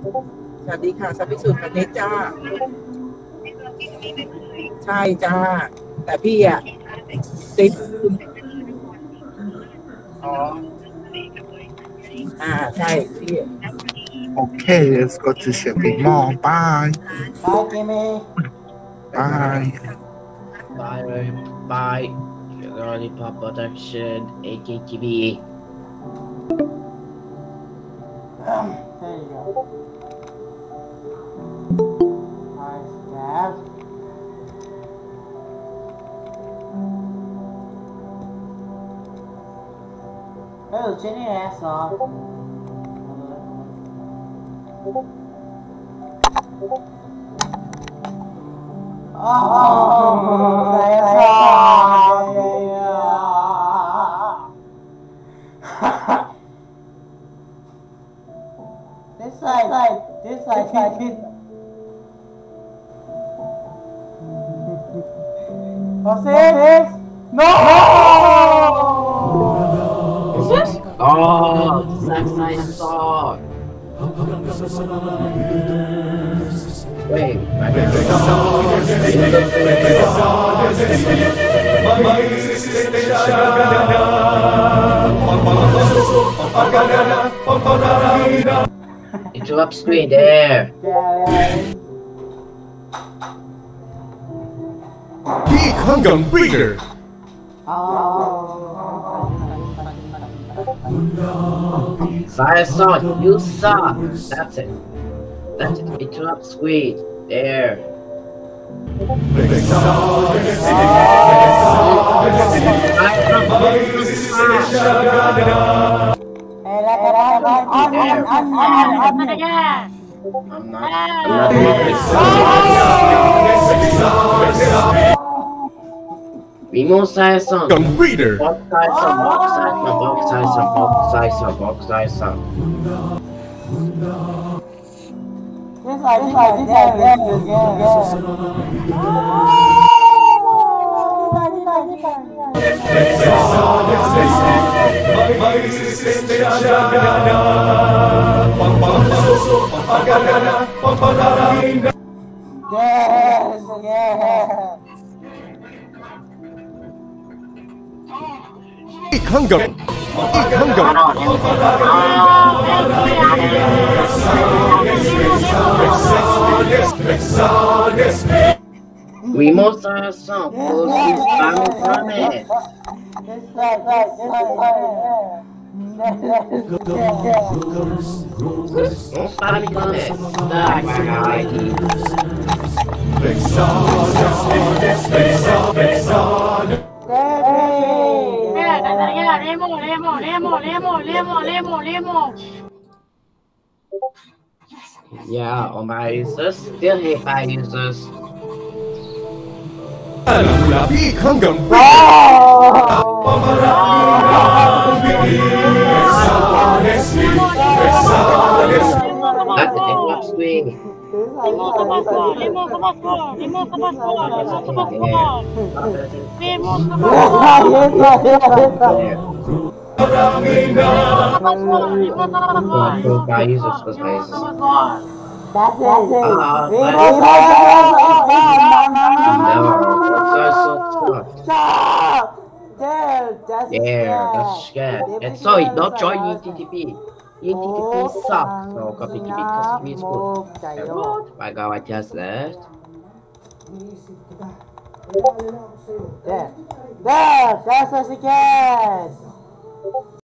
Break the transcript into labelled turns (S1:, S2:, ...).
S1: สวัสดีค่ะสัพพิสุทธิ์ประเทศจ้าใช่จ้าแต่พี่อ่ะติดอ๋อใช่พี่
S2: Okay, let's go to shopping mall. Bye.
S3: Bye, Kimmy.
S2: Bye.
S4: Bye. Lollipop Production, AKTV.
S3: There you go. Nice gas. Oh, Jenny ass off. Oh, that's This side. What's this? No!
S4: What's this? Oh, Zack Snyder song. Wait, I got interrupt screen there.
S2: Big Hungam Breeder.
S4: Fire song, you suck. That's it. Interrupt screen there. Remove fire song.
S2: Hungam Breeder.
S4: Box size.
S3: This side.
S2: Big Hungam.
S4: Remove fire song. Please spamming from it. Don't spamming from it. Yeah, all my users still hate my users.
S2: Big Hungam
S4: That's the interrupt screen. My users, because my users.
S3: That's it.
S4: That's scared. And sorry, not join ETTP. ETTP sucks. No, copy because it is good. My God, I just left.
S3: There, that's what she gets.